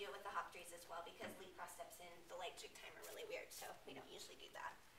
do it with the hop trees as well because leaf frost steps in the light jig timer really weird, so we don't usually do that.